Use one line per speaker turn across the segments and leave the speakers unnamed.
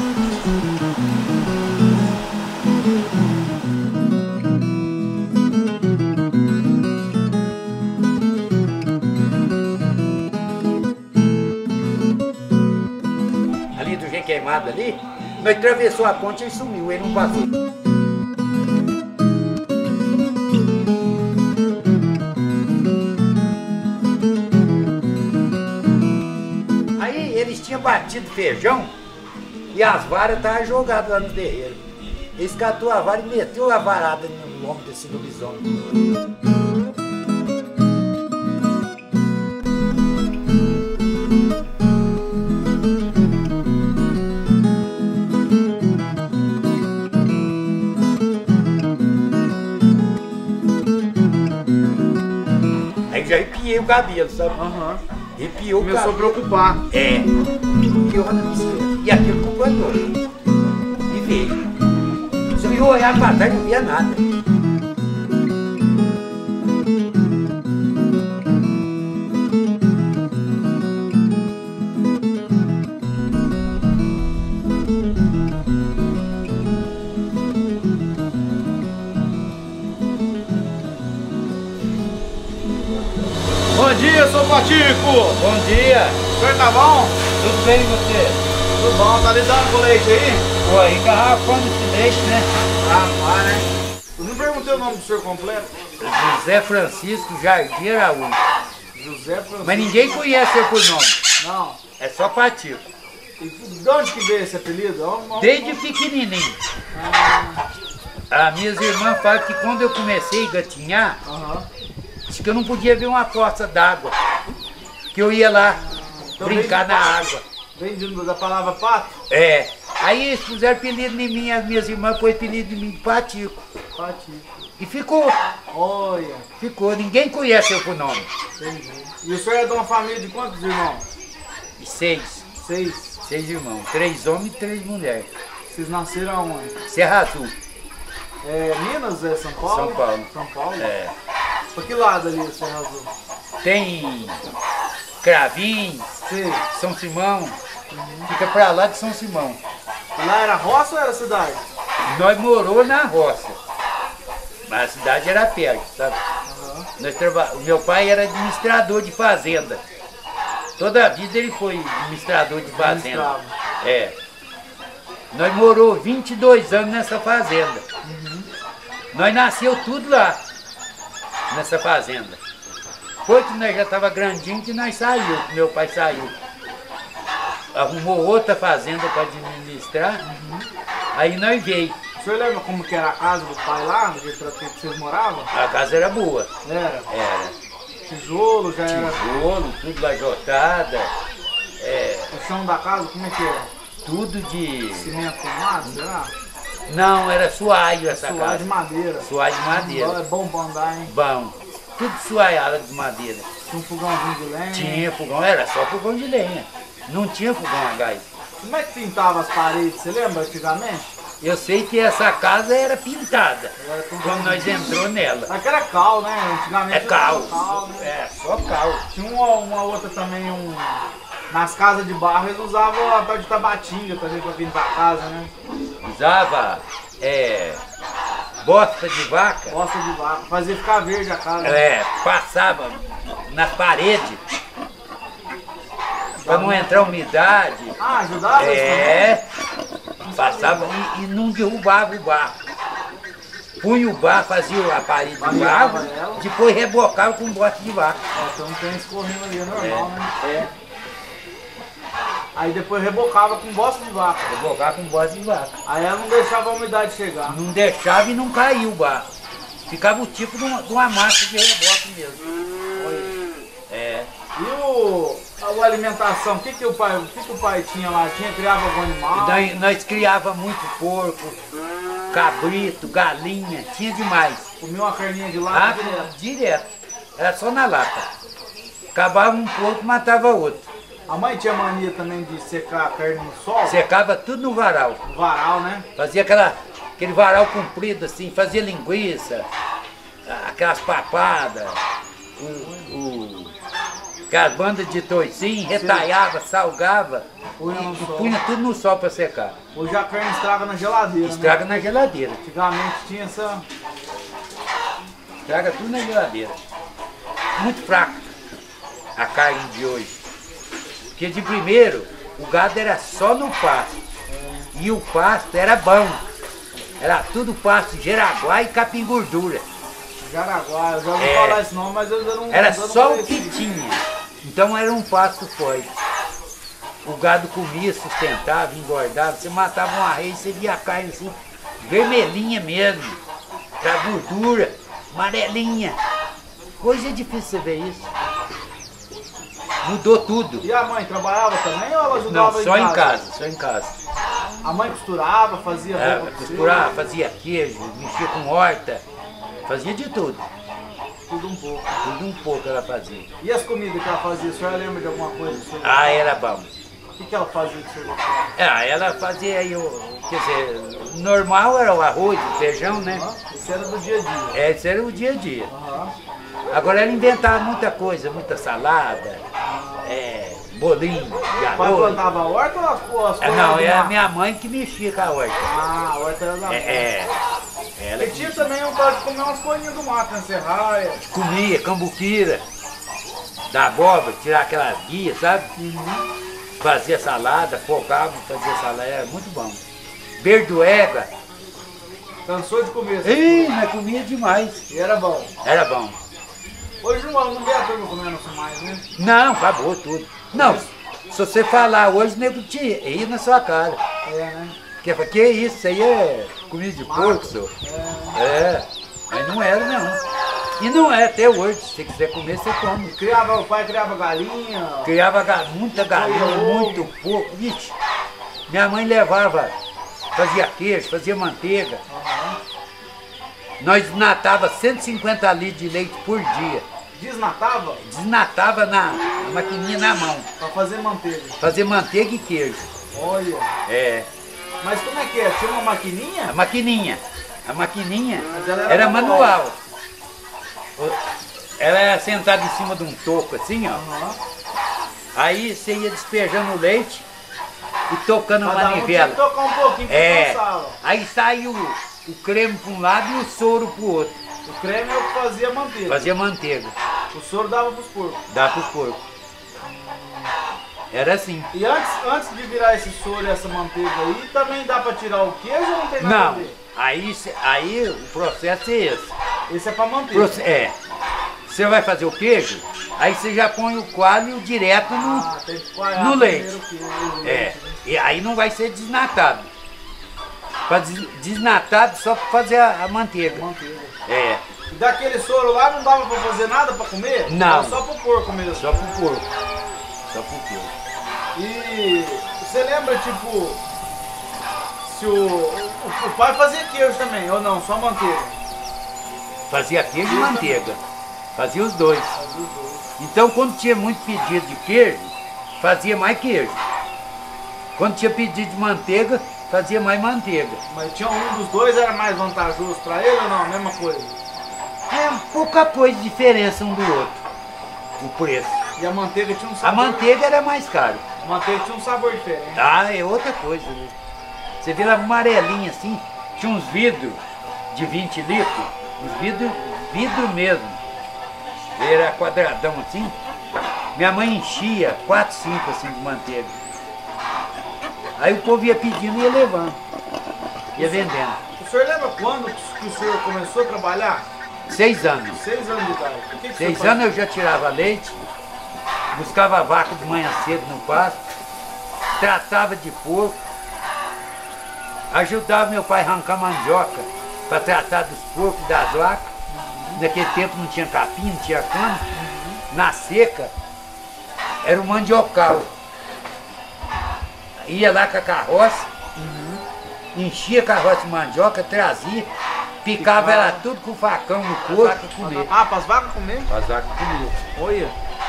Ali do Jeito Queimado ali, nós atravessou a ponte e ele sumiu, ele não passou. Aí eles tinham batido feijão e as varas estavam jogadas lá no terreiro. Eles catou a vara e meteu a varada no lombo desse lobisomem. Aí já arrepiei o cabelo, sabe?
Aham.
Arrepiou o
Começou a
cabelo.
preocupar.
É. Arrepiou na bicicleta. E aquilo acompanhou. E veio. Se eu ia olhar pra trás, não via nada.
Bom dia, seu Patico!
Bom dia.
O senhor tá bom?
Tudo bem e você?
Tudo bom, tá lidando com leite aí?
Pô, engarrafando esse leite, né?
Ah, né? Eu não perguntei o nome do senhor completo.
José Francisco Jardim Araújo.
José Francisco.
Mas ninguém conhece eu por nome.
Não.
É só Patico.
E de onde que veio esse apelido?
Desde pequenininho. As minhas irmãs falam que quando eu comecei a gatinhar,
Aham.
disse que eu não podia ver uma poça d'água. Que eu ia lá
Então
brincar na água.
Vem da palavra pato?
É. Aí eles puseram apelido em mim, as minhas irmãs pôs apelido em mim de Patico.
Patico.
E ficou.
Olha.
Ficou. Ninguém conhece eu por nome.
Entendi. E o senhor é de uma família de quantos irmãos?
E 6.
6.
6 irmãos. 3 homens e 3 mulheres.
Vocês nasceram aonde?
Serra Azul.
É Minas? É São Paulo?
São Paulo.
São Paulo?
É.
Pra que lado ali, Serra Azul?
Tem Cravim,
Sei.
São Simão. Fica pra lá de São Simão.
Lá era roça ou era cidade?
Nós morou na roça. Mas a cidade era perto, sabe? O meu pai era administrador de fazenda. Toda a vida ele foi administrador de fazenda.
Administrava.
É. Nós morou 22 anos nessa fazenda. Nós nasceu tudo lá, nessa fazenda. Depois que nós já estava grandinho, que nós saiu, que meu pai saiu. Arrumou outra fazenda para administrar, aí nós veio.
O senhor lembra como que era a casa do pai lá, no jeito que vocês moravam?
A casa era boa.
Era?
Era
Tijolo, já era...
tijolo, tudo lajotada,
O chão da casa, como é que era?
tudo de...
Cimento queimado, será?
Não, era suaio essa
Suar
casa.
de madeira.
Suaio de madeira.
É bom pra andar, hein?
Bom, tudo suaiado de madeira.
Tinha um fogãozinho de lenha.
Tinha fogão, era só fogão de lenha. Não tinha fogão a gás.
Como é que pintava as paredes? Você lembra antigamente?
Eu sei que essa casa era pintada
Agora tem
quando nós entrou nela.
Aqui era cal, né? Antigamente
É cal.
era cal, né?
É, só cal.
Tinha uma outra também, nas casas de barro eles usavam a tal de tabatinga também pra pintar a casa, né?
Usava bosta de vaca,
Bosta de vaca, fazia ficar verde a casa.
passava na parede para não entrar umidade.
Ah, ajudava isso também?
Passava e não derrubava o barro. Punha o barro, fazia a parede de
Variava
barro,
ela.
depois rebocava com bosta de vaca.
Ó, então não tem escorrendo ali, é normal, né?
É,
Aí depois rebocava com bosta de vaca.
rebocava com bosta de vaca.
Aí ela não deixava a umidade chegar.
Não deixava e não caía o barro. Ficava o tipo de uma massa de reboque mesmo. É.
E a alimentação, o que o pai tinha lá? Criava algum animal?
Nós criava muito porco, cabrito, galinha, tinha demais.
Comia uma carninha de lata direto.
Direto. Era só na lata. Acabava um porco, matava outro.
A mãe tinha mania também de secar a carne no sol?
Secava tudo no varal.
No varal, né?
Fazia aquele varal comprido assim, fazia linguiça, aquelas papadas, Que as bandas de toicinho, retalhava, salgava e punha tudo no sol para secar.
Hoje a carne estraga na geladeira,
Estraga
né?
na geladeira.
Antigamente tinha essa...
Estraga tudo na geladeira. Muito fraco a carne de hoje. Porque de primeiro, o gado era só no pasto. E o pasto era bom. Era tudo pasto Jaraguá e capim gordura.
Jaraguá, eu já ouvi falar esse nome, mas eu ainda não...
Era só o que tinha. Então era um pasto forte. O gado comia, sustentava, engordava. Você matava uma reis, você via a carne assim, vermelhinha mesmo. Pra gordura, amarelinha. Hoje é difícil você ver isso. Mudou tudo.
E a mãe trabalhava também ou ela ajudava
Não, só em casa, só em casa.
A mãe costurava, fazia roupa pra você?
Costurava, fazia queijo, mexia com horta, fazia de tudo.
Tudo um pouco.
Tudo um pouco ela fazia.
E as comidas que ela fazia, a senhora lembra de alguma coisa?
Ah, era bom.
O que ela fazia que você gostava?
Ela fazia aí, quer dizer, normal era o arroz, o feijão, né?
Isso era do dia a dia?
Esse era o dia a dia.
Aham.
Agora ela inventava muita coisa, muita salada, bolinho de
O pai
arroz.
plantava a horta ou as coisas?
Não, era a minha mãe que mexia com a horta.
Ah, a horta era da mãe.
Ela
E tinha também um tal de comer umas coisinhas do mato, né? Serraia.
comia cambuquira, da abóbora, tirar aquelas guias, sabe? Fazia salada, fogava, fazia salada, era muito bom. Berdoega.
Cansou de comer essas
Ih,
coisas.
mas comia demais.
E era bom.
Era bom.
Hoje não vê a turma comendo isso mais, né?
Não, acabou tudo. Não, se você falar hoje, nego te ri na sua cara.
Né?
Que isso? Isso aí é comida de porco, senhor. Mas não era não. E não é até hoje. Se você quiser comer, você come.
O pai criava galinha.
Criava muita galinha, muito porco. Vixe, minha mãe levava, fazia queijo, fazia manteiga. Nós desnatava 150 litros de leite por dia.
Desnatava?
Desnatava na maquininha na mão.
Pra fazer manteiga.
Fazer manteiga e queijo.
Olha. Mas como é que é? Tinha uma maquininha?
A maquininha
Mas ela
era manual. Ela era sentada em cima de um toco assim, ó. Aí você ia despejando o leite e tocando a manivela.
Tinha que tocar um pouquinho pra passar.
Aí saiu o creme para um lado e o soro para o outro.
O creme é o que fazia manteiga.
Fazia manteiga.
O soro dava pros porcos.
Dava pros porcos. Era assim.
E antes de virar esse soro e essa manteiga aí, também dá pra tirar o queijo ou não tem nada a
Não,
ver?
aí o processo é esse.
Esse é pra manteiga.
Você vai fazer o queijo, aí você já põe o coalho direto
Tem que coalhar
no leite.
primeiro o queijo, leite, né?
E aí não vai ser desnatado. Desnatado só para fazer a manteiga.
E daquele soro lá não dava pra fazer nada pra comer?
Não.
Era só pro porco mesmo?
Só pro porco. Só pro porco.
E você lembra, tipo, se o pai fazia queijo também, ou não? Só manteiga?
Fazia queijo e manteiga. Fazia os dois. Então quando tinha muito pedido de queijo, fazia mais queijo. Quando tinha pedido de manteiga, fazia mais manteiga.
Mas tinha um dos dois, era mais vantajoso pra ele ou não? A mesma coisa?
Pouca coisa de diferença um do outro. O preço.
E a manteiga tinha um
A
sabor...
manteiga era mais cara.
A manteiga tinha um sabor diferente.
É outra coisa, né? Você vê ela amarelinha assim, tinha uns vidros de 20 litros, uns vidro mesmo. Era quadradão assim. Minha mãe enchia 4, 5 assim de manteiga. Aí o povo ia pedindo e ia levando. Ia vendendo.
O senhor lembra quando que o senhor começou a trabalhar?
6 anos.
6 anos de idade. O que
6 anos eu já tirava leite, buscava a vaca de manhã cedo no pasto, tratava de porco, ajudava meu pai a arrancar mandioca para tratar dos porcos e das vacas. Naquele tempo não tinha capim, não tinha cana. Na seca era o mandiocal. Ia lá com a carroça, enchia a carroça de mandioca, trazia, picava ela tudo com o facão no corpo para comer.
Para as vacas comer?
Para as vacas comer.
Olha.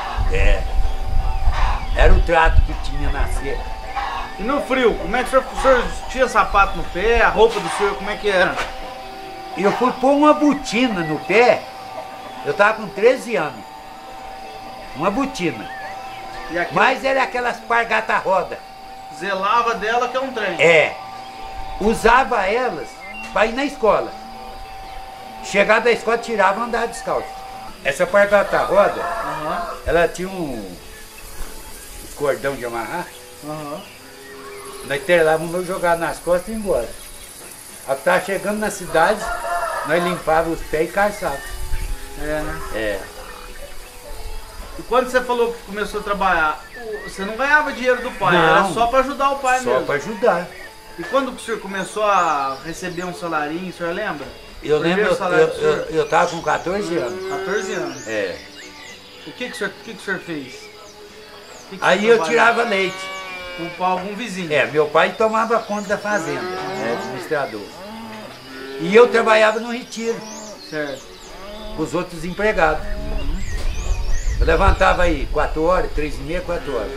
Era o trato que tinha na seca.
E no frio, como é que o senhor tinha sapato no pé, a roupa do senhor, como é que era?
Eu fui pôr uma botina no pé, eu estava com 13 anos. uma botina.
E aqui
Mas era aquelas pargata roda.
zelava dela que é um trem.
É. Usava elas para ir na escola. Chegar da escola, tirava e andava descalço. Essa pargata roda,
Aham,
ela tinha um cordão de amarrar.
aham.
Nós terlávamos, jogar nas costas e ir embora. Aí tava chegando na cidade, nós limpávamos os pés e calçávamos.
É, né?
É.
E quando você falou que começou a trabalhar, você não ganhava dinheiro do pai,
Não.
era só pra ajudar o pai
Só
mesmo.
para ajudar.
E quando que o senhor começou a receber um salarinho, o senhor lembra?
Eu lembro,
Primeiro salário do senhor?
eu tava com 14 anos.
14 anos.
É.
O que o senhor fez? O que o
Aí
senhor
eu
trabalhava?
tirava leite.
Com algum vizinho.
É, meu pai tomava conta da fazenda, administrador. E eu trabalhava no retiro,
Certo.
com os outros empregados. Eu levantava aí 4 horas, 3h30, 4 horas.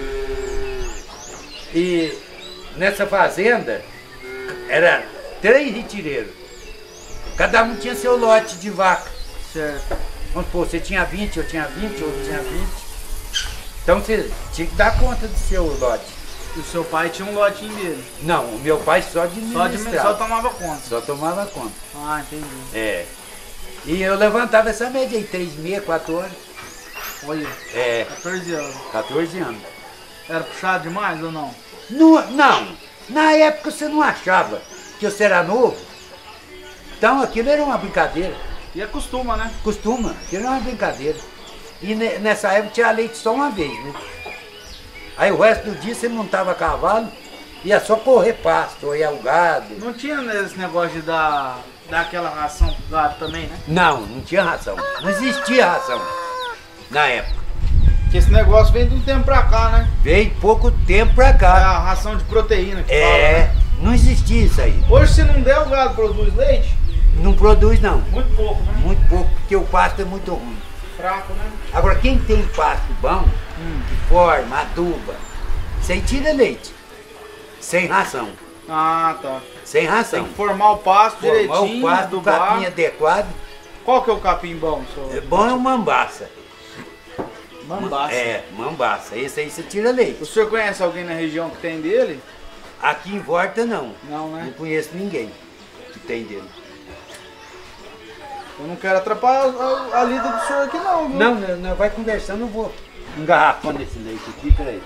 E nessa fazenda, era 3 retireiros. Cada um tinha seu lote de vaca.
Certo.
Vamos supor, você tinha 20, eu tinha 20, outro tinha 20. Então você tinha que dar conta do seu lote.
E o seu pai tinha um lotinho dele.
Não, o meu pai só
Só
administrava.
tomava conta.
Só tomava conta.
Ah, entendi.
É. E eu levantava essa média aí, 3h30, 4 horas.
Olha,
É,
14 anos.
14 anos.
Era puxado demais ou não?
Não, na época você não achava que você era novo. Então aquilo era uma brincadeira.
E acostuma, né?
Costuma, aquilo era uma brincadeira. E nessa época tinha leite só uma vez, né? Aí o resto do dia você montava cavalo, ia só correr pasto, ou ia o gado.
Não tinha esse negócio de dar aquela ração pro gado também, né?
Não tinha ração. Não existia ração na época.
Porque esse negócio vem de um tempo pra cá, né?
Veio pouco tempo pra
É
cá.
a ração de proteína que fala,
É,
né?
não existia isso aí.
Hoje, se não der, o gado produz leite?
Não produz não.
Muito pouco, né?
Muito pouco, porque o pasto é muito ruim.
Fraco, né?
Agora quem tem pasto bom, que forma, aduba, você tira leite. Sem ração.
Ah, tá.
Sem
Tem
ração.
que formar o pasto
Formar
direitinho,
o pasto, o
adubar.
capim adequado.
Qual que é o capim bom, senhor?
É bom é o mambaça.
Mambaça.
É, mambaça. Esse aí você tira leite.
O senhor conhece alguém na região que tem dele?
Aqui em Volta não.
Não,
Não
né?
conheço ninguém que tem dele.
Eu não quero atrapalhar a lida do senhor aqui não, viu?
Não, vai conversando, eu vou engarrafando esse leite aqui, peraí.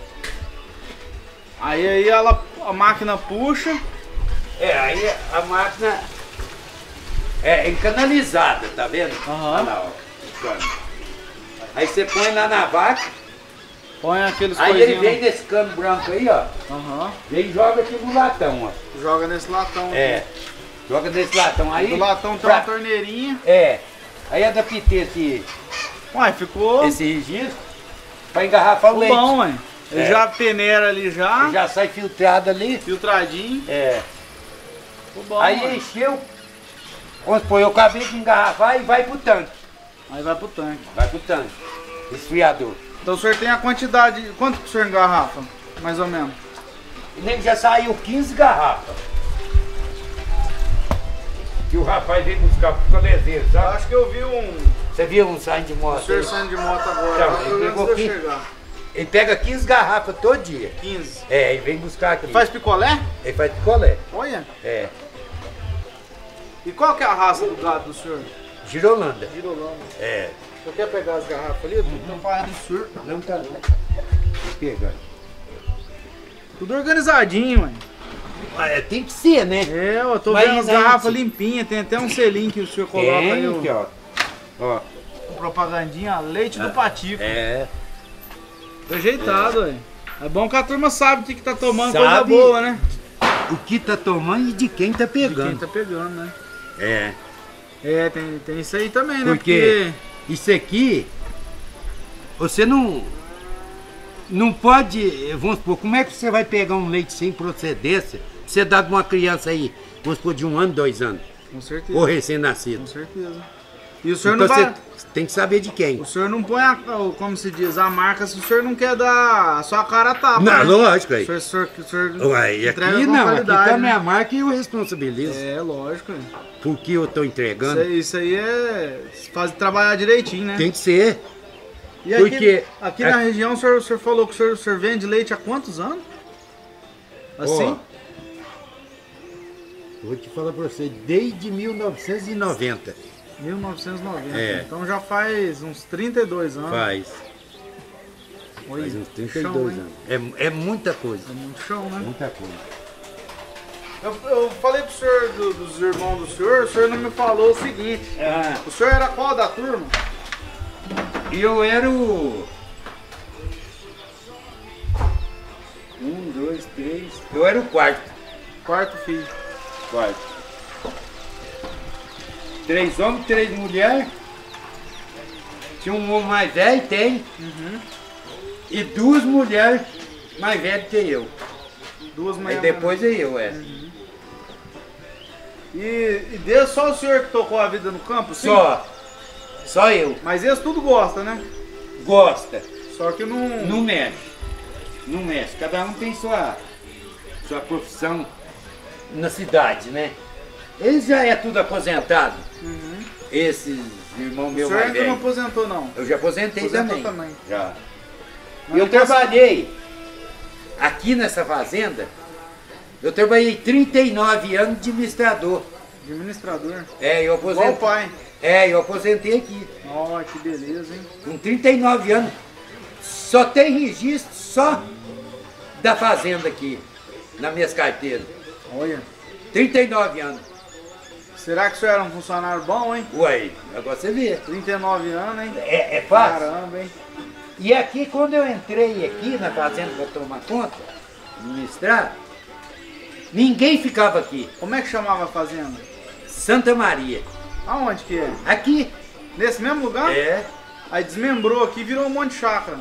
Aí a máquina puxa.
É, aí a máquina é canalizada, tá vendo?
Aham.
Olha lá, ó, cano. Aí você põe lá na vaca,
Põe aqueles
aí ele
coisinhos.
vem nesse cano branco aí, ó.
Aham.
Vem e joga aqui no latão, ó.
Joga nesse latão aqui.
É, joga nesse latão aí.
Do latão tem
pra-
uma torneirinha.
É, aí adaptei esse
Uai, ficou
registro pra engarrafar o leite.
bom, ué. Ele
É.
já peneira ali já.
Já sai filtrado ali.
Filtradinho.
É.
Ficou bom,
Aí
ué.
encheu, vamos supor, eu acabei de engarrafar e vai pro tanque.
Aí vai pro tanque.
Vai pro tanque, esfriador.
Então o senhor tem a quantidade. Quanto que o senhor engarrafa? Mais ou menos.
E nem já saiu 15 garrafas. Que o rapaz veio buscar pro colezeiro,
Eu
sabe?
acho que eu vi um.
Você viu um saindo de
O
moto
senhor
aí?
saindo de moto agora.
Então,
Eu
ele
lembro
pegou
de eu
aqui.
chegar.
Ele pega 15 garrafas todo dia.
15.
É, e vem buscar aqui.
Faz picolé?
Ele faz picolé.
Olha.
É,
E qual que é a raça do gado do senhor?
girolanda.
Girolando.
É.
O senhor quer pegar as garrafas ali? Eu tô falando do senhor.
Não tá não. Pega.
Tudo organizadinho, mãe.
Tem que ser, né?
É, eu tô
Mas
vendo as
aí,
garrafas
sim.
limpinhas, tem até um selinho que o senhor coloca aí,
Tem aqui, ó. Ó.
propagandinha, leite do Patico.
É.
Ajeitado, ué. É bom que a turma sabe o que tá tomando,
Sabe.
coisa boa, né?
O que tá tomando e de quem tá
De quem
pegando.
tá pegando, né?
É.
É, tem isso aí também, né?
Porque isso aqui, você não pode, vamos supor, como é que você vai pegar um leite sem procedência, você dá de uma criança aí, vamos supor, de 1 ano, 2 anos,
Com certeza.
ou recém-nascido.
Com certeza. E o senhor
Então
não vai...
você tem que saber de quem.
O senhor não põe, como se diz, a marca se o senhor não quer dar a sua cara a tapa,
Não,
né?
lógico aí.
O senhor
Ué, e
entrega
aqui
com
não, aqui
qualidade,
tá a
né?
minha marca e eu responsabilizo
É, lógico.
por que eu tô entregando.
Isso aí é... Faz trabalhar direitinho, né?
Tem que ser.
E
Porque
aqui na região, o senhor falou que o senhor vende leite há quantos anos? Assim?
Vou te falar pra você, desde 1990.
1990.
É.
Então já faz uns 32 anos.
Faz
Oi,
uns 32
chão, hein?
anos. É muita coisa.
É muito chão, né?
Muita coisa.
Eu falei pro senhor dos irmãos do senhor, o senhor não me falou o seguinte. O senhor era qual da turma?
Eu era o... 1, 2, 3... Eu era o quarto.
Quarto filho.
Quarto. 3 homens, 3 mulheres. Tinha um homem mais velho, tem. E 2 mulheres mais velhas que eu.
2
Aí
manhãs.
depois eu,
E desde só o senhor que tocou a vida no campo? Sim?
Só eu.
Mas eles tudo gosta, né?
Gosta.
Só que não...
Não mexe. Não mexe. Cada um tem sua profissão na cidade, né? Eles já é tudo aposentado. Esses irmãos
O
meus
senhor
mais
ainda não
velhos.
aposentou, não?
Eu já aposentei
Aposentou
também.
também.
Já.
Mas
Eu
não tem
trabalhei aqui nessa fazenda. Eu trabalhei 39 anos de administrador.
Administrador.
Eu aposentei.
Igual o pai.
Eu aposentei aqui.
Ó, que beleza, hein?
Com 39 anos. Só tem registro só da fazenda aqui, nas minhas carteiras.
Olha.
39 anos.
Será que o senhor era um funcionário bom, hein?
Ué, agora você vê.
39 anos, hein?
É fácil.
Caramba, hein?
E aqui, quando eu entrei aqui na fazenda para tomar conta, administrar, ninguém ficava aqui.
Como é que chamava a fazenda?
Santa Maria.
Aonde que é?
Aqui.
Nesse mesmo lugar? Aí desmembrou aqui e virou um monte de chácara.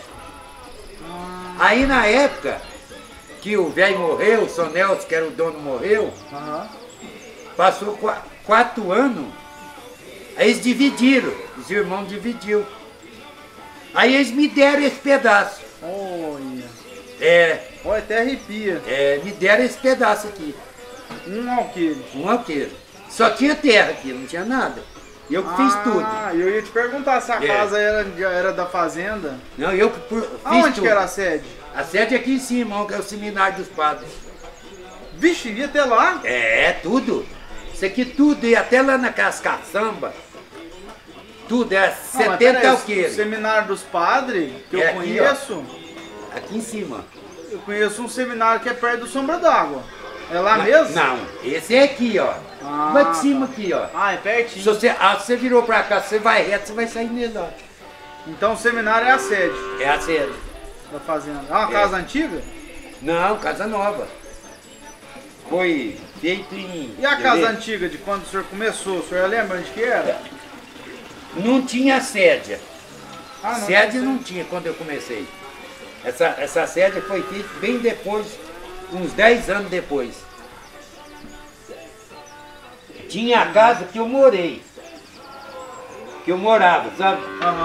Aí na época que o velho morreu, o Sonelso, que era o dono, morreu, passou 4 anos, aí eles dividiram, os irmãos dividiu. Aí eles me deram esse pedaço.
Olha. Olha, até arrepia.
Me deram esse pedaço aqui.
Um alqueire.
Um alqueire. Só tinha terra aqui, não tinha nada. E eu que fiz tudo.
Eu ia te perguntar se a casa era da fazenda.
Não, eu que fiz
Aonde
tudo.
que era a sede?
A sede é aqui em cima, que é o seminário dos padres.
Vixe, ia até lá?
Tudo. Isso aqui tudo, e até lá na caçamba. Tudo, 70 alqueires.
O seminário dos padres, que eu
aqui,
conheço,
aqui em cima.
eu conheço um seminário que é perto do Sombra d'Água. É lá mesmo?
Não, esse é aqui, ó. Vai de cima aqui, ó.
É pertinho.
Se você virou pra cá, você vai reto, você vai sair nele, ó.
Então o seminário é a sede
É a sede.
da fazenda. É uma casa antiga?
Não, casa nova. Foi feito em...
E a casa antiga de quando o senhor começou? O senhor lembra onde que era?
Não tinha sede.
Não
Sede não tinha quando eu comecei. Essa sede foi feita bem depois, uns 10 anos depois. Tinha a casa que eu morei. Que eu morava, sabe?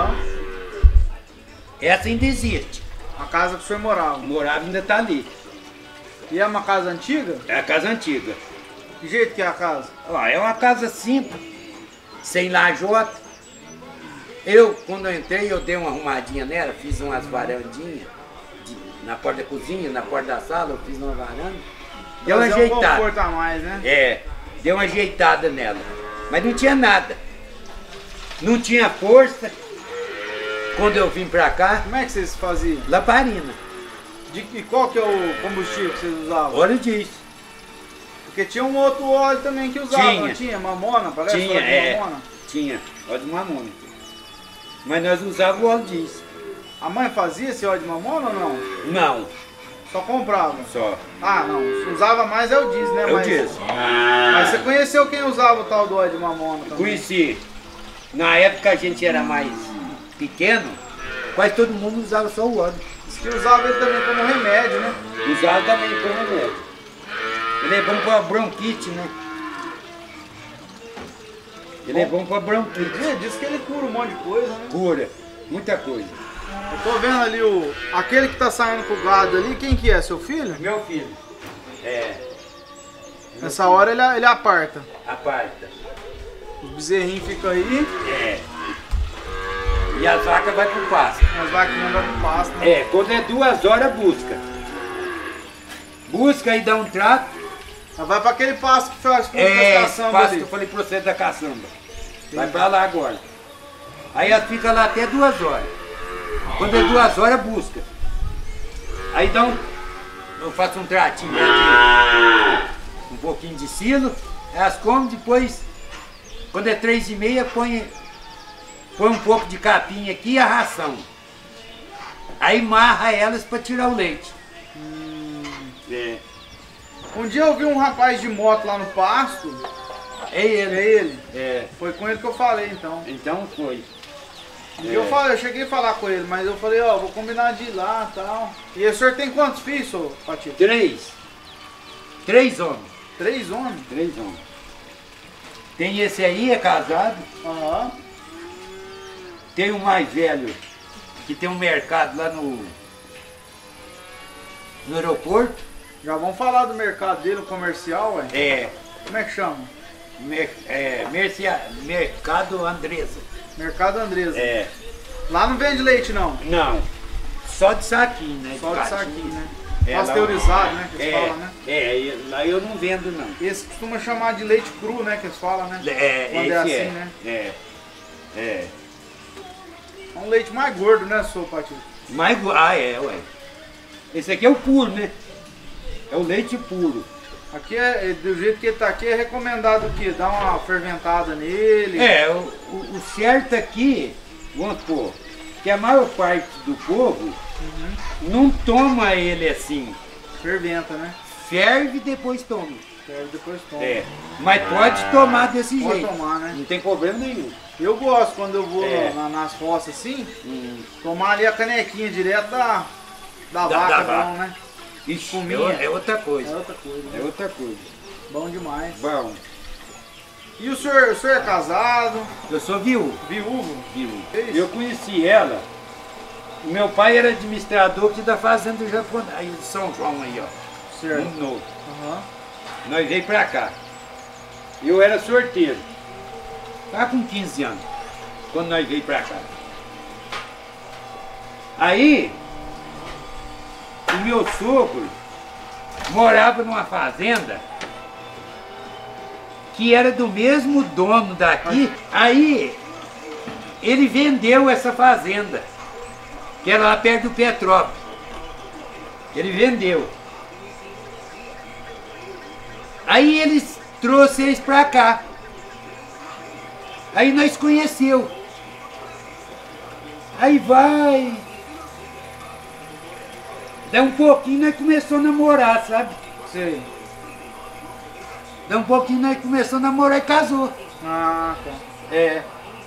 Essa ainda existe.
A casa que o senhor morava.
Morava ainda está ali.
E é uma casa antiga?
É a casa antiga.
Que jeito que é a casa?
É uma casa simples, sem lajota. Eu, quando eu entrei, eu dei uma arrumadinha nela, fiz umas varandinhas na porta da cozinha, na porta da sala, eu fiz uma varanda. Deu uma ajeitada.
Um conforto a mais, né?
Deu uma ajeitada nela. Mas não tinha nada. Não tinha força. Quando eu vim pra cá,
Como é que vocês faziam?
lamparina.
E qual que é o combustível que vocês usavam?
Óleo disso.
Porque tinha um outro óleo também que usava,
Tinha.
não tinha? Mamona, parece?
Tinha,
óleo de mamona.
Tinha, óleo de mamona. Mas nós usávamos óleo disso.
A mãe fazia esse óleo de mamona ou não?
Não,
Só comprava?
só.
Não. Usava mais é o diesel, né?
Eu disse.
Mas você conheceu quem usava o tal do óleo de mamona também?
Conheci. Na época a gente era mais pequeno, quase todo mundo usava só o óleo.
Diz que usava ele também como remédio, né?
Usava também como remédio. Ele é bom para bronquite, né? Ele é bom para bronquite.
Diz que ele cura um monte de coisa, né?
Cura, muita coisa.
Eu tô vendo ali aquele que tá saindo com o gado ali, quem que é? Seu filho?
Meu filho.
Nessa hora ele aparta.
Aparta.
Os bezerrinhos ficam aí.
E as vacas vai pro pasto.
As vaquinhas vão pro pasto, né?
É, quando é 2 horas, busca. Busca e dá um trato.
Ela vai pra aquele pasto que faz com
É, esse
caçamba
pasto
ali.
que eu falei pra você da caçamba. Vai pra lá agora. Aí ela fica lá até 2 horas. Quando é 2 horas, busca. Aí dá eu faço um tratinho de um pouquinho de silo, elas comem, depois, quando é 3h30, põe um pouco de capim aqui e a ração. Aí marra elas para tirar o leite. É.
Um dia eu vi um rapaz de moto lá no pasto.
É ele.
É ele?
É.
Foi com ele que eu falei então.
Então foi.
Eu cheguei a falar com ele, mas eu falei, ó, vou combinar de ir lá e tal. E o senhor tem quantos filhos, senhor Patito?
3. 3 homens.
3 homens?
3 homens. Tem esse aí, é casado.
Aham.
Tem um mais velho, que tem um mercado lá no aeroporto.
Já vamos falar do mercado dele, o comercial, ué?
É.
Como é que chama?
Mercado Andresa.
Mercado Andresa.
É.
Lá não vende leite, não?
Não. Só de saquinho, né?
Só de saquinho, né?
É,
pasteurizado, né? Que eles
é,
falam, né?
lá eu não vendo, não.
Esse costuma chamar de leite cru, né? Que eles falam, né?
É,
quando
esse
é assim, né?
É.
É um leite mais gordo, né, senhor Patito?
Ué. Esse aqui é o puro, né? É o leite puro.
Aqui do jeito que ele tá aqui, é recomendado o quê? Dar uma ferventada nele.
É, o certo aqui, vamos supor, que a maior parte do povo não toma ele assim.
Ferventa, né?
Ferve e depois toma.
Ferve e depois toma.
É, mas pode tomar desse
Pode
jeito.
tomar, né?
Não tem problema nenhum.
Eu gosto quando eu vou
É.
nas roças assim, tomar ali a canequinha direto da vaca, bom, né?
Ixi,
Fuminha.
é outra coisa.
É outra coisa.
É
Né?
outra coisa.
Bom demais.
Bom,
E o senhor é casado?
eu sou viúvo.
Viúvo?
Viúvo.
Que isso?
Eu conheci ela. O meu pai era administrador aqui da fazenda japonesa, aí de São João aí, ó.
Certo.
Muito novo.
Aham.
Nós veio pra cá. Eu era sorteiro. Tava com 15 anos, quando nós veio pra cá. Aí, o meu sogro morava numa fazenda que era do mesmo dono daqui. Aí, ele vendeu essa fazenda, que era lá perto do Petrópolis. Ele vendeu. Aí eles trouxeram eles pra cá. Aí nós conheceu. Aí vai. Daí um pouquinho nós começou a namorar, sabe?
Sei.
Daí um pouquinho nós começou a namorar e casou.
Ah, tá.
É.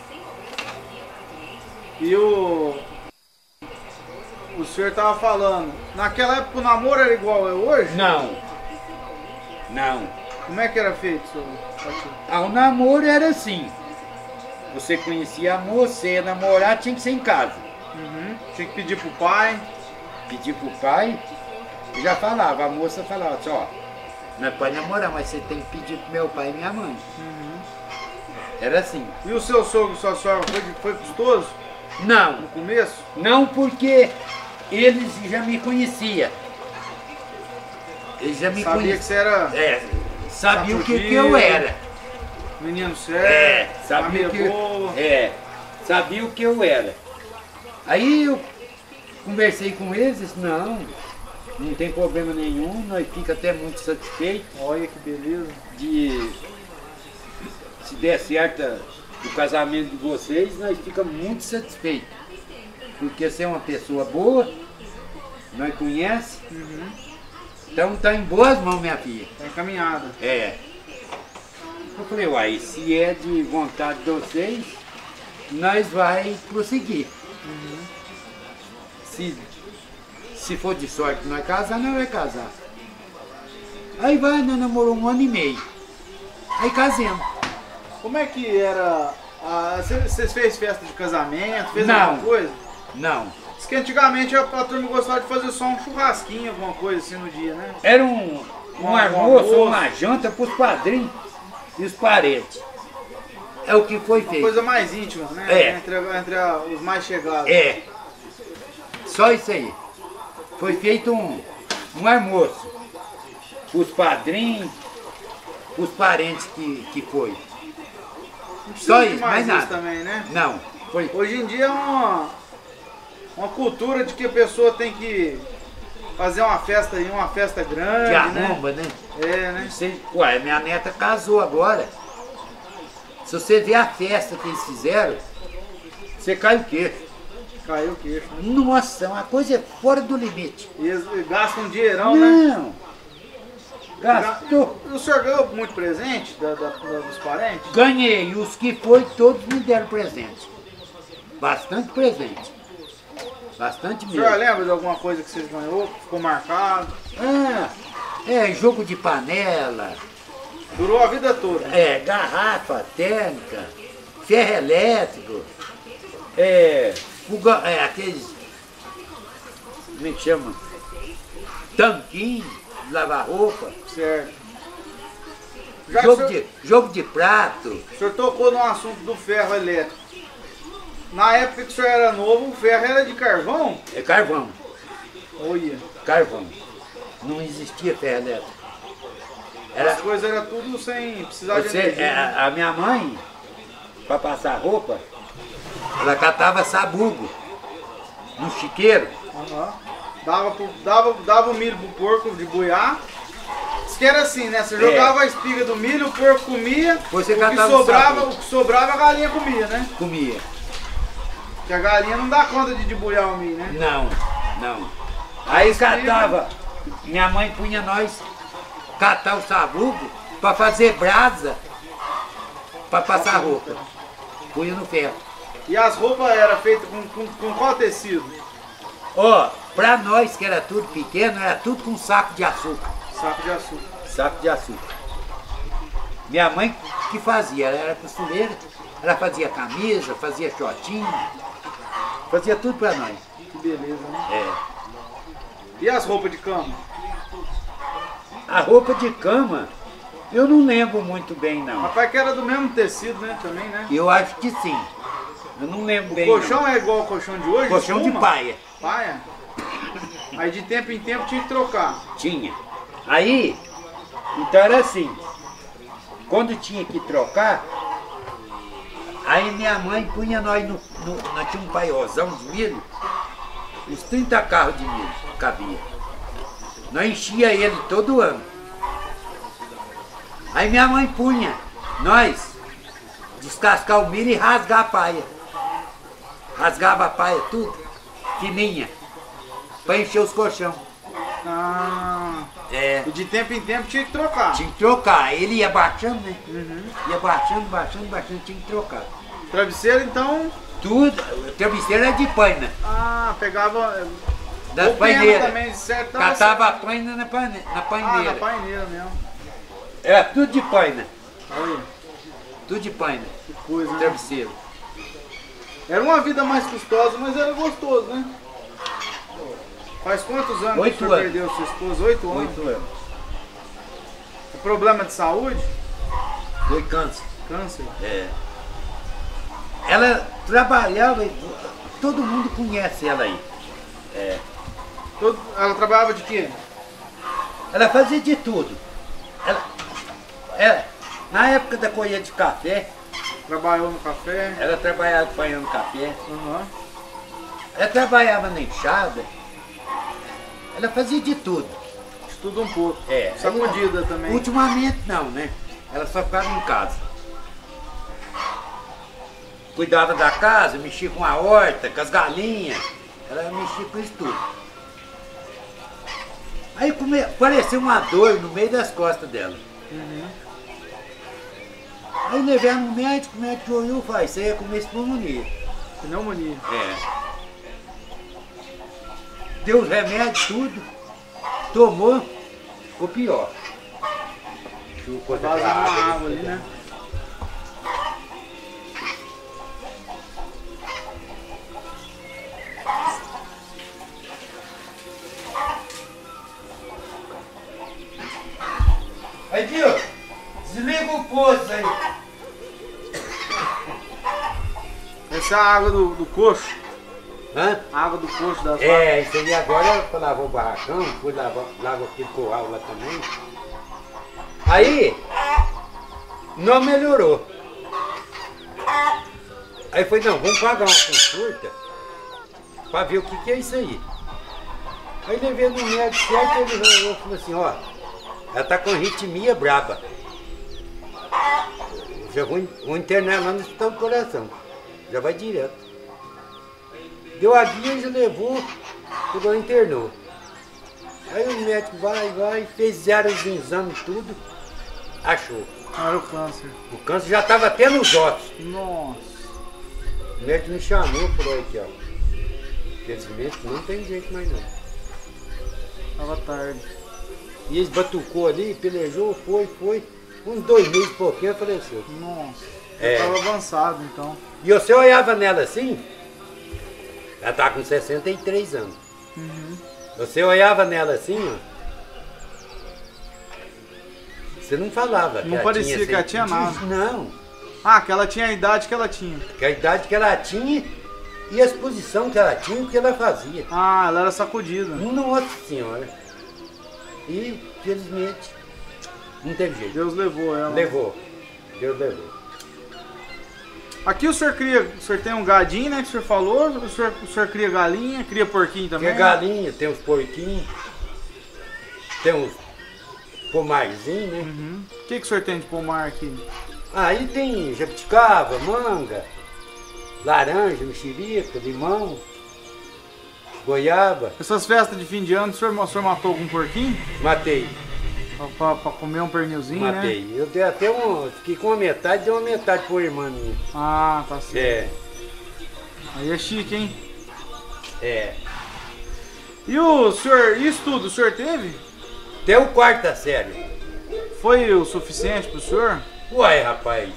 E o senhor tava falando, naquela época o namoro era igual é hoje?
Não. Não.
Como é que era feito, senhor Patito?
O namoro era assim. Você conhecia a moça, você ia namorar, tinha que ser em casa.
Tinha que pedir pro pai.
Pedir pro pai, e já falava, a moça falava assim, ó, nós podemos namorar, mas você tem que pedir pro meu pai e minha mãe. Era assim.
E o seu sogro e sua sogra foi custoso
Não,
no começo?
não porque eles já me conheciam. Eles já me
Sabia que
conheciam.
você era
Sabia o que eu era.
menino sério,
Sabia
família boa.
Sabia o que eu era. Aí eu conversei com eles, disse, não tem problema nenhum, nós ficamos até muito satisfeitos
Olha que beleza.
de, se der certo o casamento de vocês, nós ficamos muito satisfeitos. Porque você é uma pessoa boa, nós conhece, então tá em boas mãos, minha filha.
Tá encaminhada.
É. Eu falei, uai, se é de vontade de vocês, nós vai prosseguir. Se for de sorte nós casar, nós vai casar. Aí vai, nós namorou 1 ano e meio. Aí casemos.
Como é que era? Vocês fez festa de casamento? Fez
Não.
alguma coisa?
Não.
Diz que antigamente a turma gostava de fazer só um churrasquinho, alguma coisa assim no dia, né?
Era um almoço, uma janta pros padrinhos e os parentes. É o que foi
Uma
feito.
coisa mais íntima, né?
É.
Entre os mais chegados.
É. Só isso aí. Foi feito um almoço. Os padrinhos, os parentes que foi. Só
Existe
isso, mais
isso
nada.
também, né?
Não, foi.
Hoje em dia é uma cultura de que a pessoa tem que fazer uma festa aí, uma festa grande,
De arromba, né?
É, né?
Ué, minha neta casou agora. Se você ver a festa que eles fizeram, você cai o queixo.
Caiu o queixo, né?
Nossa, uma coisa fora do limite.
E eles gastam um dinheirão, né?
Não. Gastou.
O senhor ganhou muito presente dos parentes?
Ganhei. Os que foi, todos me deram presente. Bastante presente. Bastante
O
mesmo.
senhor lembra de alguma coisa que vocês ganhou, que ficou marcado?
Jogo de panela,
Durou a vida toda.
garrafa térmica, ferro elétrico, aqueles, como é que chama? Tanquinho, de lavar roupa,
Certo. Já que o senhor,
jogo de prato.
o senhor tocou no assunto do ferro elétrico. Na época que o senhor era novo, o ferro era de carvão?
É carvão,
Olha.
carvão. Não existia ferro elétrico.
As coisas eram tudo sem precisar de energia. Né?
A minha mãe, para passar roupa, ela catava sabugo no chiqueiro.
Aham. Dava o milho pro porco de buiar. Diz que era assim, né? Você jogava a espiga do milho, o porco comia.
Você
o que
catava
sobrava, o que sobrava a galinha comia, né?
Comia.
Porque a galinha não dá conta de buiar o milho, né?
Não. Aí catava, minha mãe punha nós catar o sabugo para fazer brasa, para passar roupa. Punha no ferro.
E as roupas eram feitas com qual tecido?
Pra nós que era tudo pequeno, era tudo com saco de açúcar.
Saco de açúcar.
Saco de açúcar. Minha mãe que fazia, ela era costureira, ela fazia camisa, fazia shortinho, fazia tudo pra nós.
Que beleza, né? E as roupas de cama?
A roupa de cama, eu não lembro muito bem não.
Rapaz, que era do mesmo tecido, né? Também, né?
Eu acho que sim. Eu não lembro bem.
O colchão
não.
é igual ao colchão de hoje?
Colchão de
espuma?
paia.
Paia? Aí de tempo em tempo tinha que trocar.
Tinha. Aí, então era assim. Quando tinha que trocar, aí minha mãe punha nós nós tinha um paiozão de milho, uns 30 carros de milho cabia. Nós enchia ele todo ano. Aí minha mãe punha nós descascar o milho e rasgar a paia. Rasgava a paia tudo, fininha, para encher os colchão.
E de tempo em tempo tinha que trocar.
Tinha que trocar. Ele ia baixando, né? Ia baixando, tinha que trocar.
Travesseiro, então...
Tudo, o travesseiro era de paina.
Pegava...
Das
ou pena
paineiras.
também, certo?
Catava a paina na paineira.
na paineira mesmo.
Era tudo de paina.
Olha,
Tudo de paina.
que coisa, né?
Travesseiro.
Era uma vida mais custosa, mas era gostoso, né? Faz quantos anos
8
que o senhor
anos.
perdeu sua esposa? 8 anos.
8 anos.
O problema de saúde?
Foi câncer.
Câncer.
Ela trabalhava, todo mundo conhece ela aí.
Ela trabalhava de quê?
Ela fazia de tudo. Na época da colheita de café,
Trabalhou no café.
ela trabalhava apanhando café.
Aham.
Ela trabalhava na enxada. Ela fazia de tudo.
Estuda um pouco.
Sacudida
Sacudida também.
Ultimamente não, né? Ela só ficava em casa. Cuidava da casa, mexia com a horta, com as galinhas. Ela mexia com isso tudo. Aí apareceu uma dor no meio das costas dela. Aí levei ela no médico, o médico olhou e falou, isso aí é começo de pneumonia.
Pneumonia.
Deu os remédios, tudo. Tomou, ficou pior.
Vazando uma água ali, né?
Aí, viu? Desliga o poço aí.
Essa é a água do coxo.
Hã?
A água do coxo das vacas.
É, isso aí agora eu lavou o barracão, fui lavo aquele curral lá também. Aí, não melhorou. Aí foi, não, vamos pagar uma consulta pra ver o que é isso aí. Aí levei no médico certo, ele falou assim, ó, ela tá com arritmia braba. Já vou internar lá no hospital do coração. Já vai direto. Deu a guia, já levou, chegou e internou. Aí o médico vai, fizeram os exames tudo, achou.
Era o câncer.
O câncer já estava até nos ossos.
Nossa.
O médico me chamou, falou aqui, ó. Infelizmente não tem jeito mais não.
Tava tarde.
E eles batucou ali, pelejou, foi. Uns 2 meses e pouquinho faleceu.
Nossa.
É.
Tava avançado então.
E você olhava nela assim, ela tá com 63 anos.
Uhum.
Você olhava nela assim, ó. Você não falava.
Não parecia que ela tinha nada.
Não.
Ah, que ela tinha a idade que ela tinha.
Que a idade que ela tinha e a exposição que ela tinha e o que ela fazia.
Ah, ela era sacudida.
Nossa senhora. E, felizmente, não teve jeito.
Deus levou ela.
Levou. Deus levou.
Aqui o senhor tem um gadinho, né, que o senhor falou, o senhor cria galinha, cria porquinho também?
Tem galinha, tem os porquinhos, tem uns pomarzinhos, né?
Uhum. O que o senhor tem de pomar aqui?
Aí tem jabuticaba, manga, laranja, mexerica, limão, goiaba.
Essas festas de fim de ano, o senhor matou algum porquinho?
Matei,
Pra comer um pernilzinho,
matei.
né?
Eu dei até fiquei com uma metade, dei uma metade pro irmão minha.
Ah, tá certo.
É,
Aí é chique, hein?
é.
E o senhor, isso tudo, o senhor teve?
Até o quarta série.
Foi o suficiente pro senhor?
Uai, rapaz,